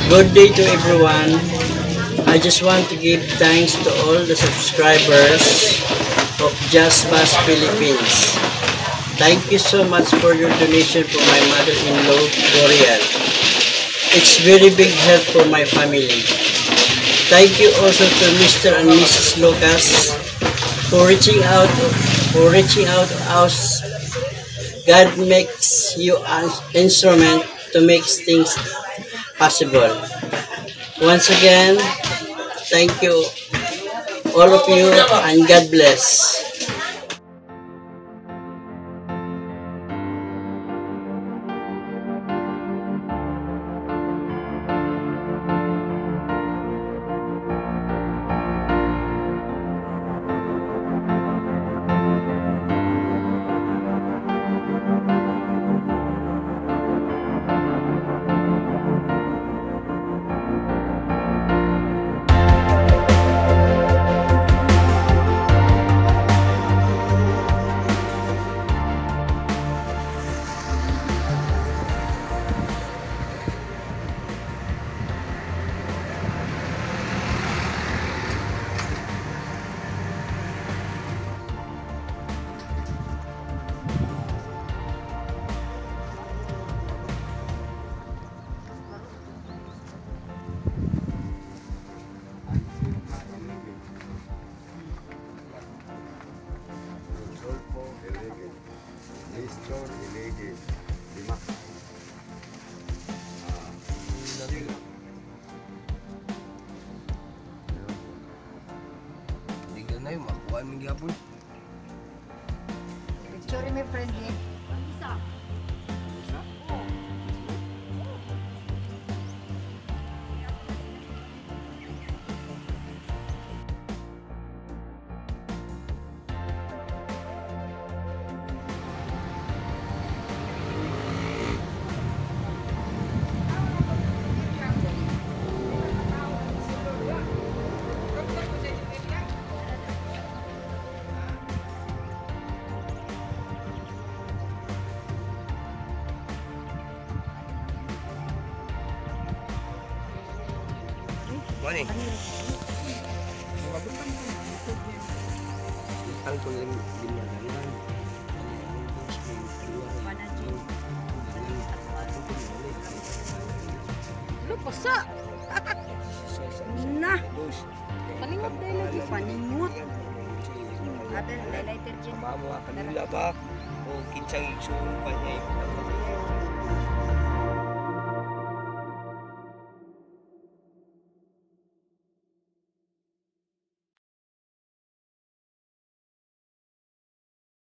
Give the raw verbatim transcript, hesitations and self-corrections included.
Good day to everyone. I just want to give thanks to all the subscribers of Just Bus Philippines. Thank you so much for your donation for my mother-in-law, L'Oreal. It's very big help for my family. Thank you also to Mister and Missus Lucas for reaching out for reaching out to us. God makes you an instrument to make things possible. Once again, thank you all of you and God bless. Ay, makuha mo gyapon. Picture me friendly. Isa. Isa? Oo. Morning. Ang tulang ginagalan. Lupa nah. Paningot dahil lagi paningot. Ada highlighter dyan. Mama, kanila ba? O kinsang igsuon pa niya.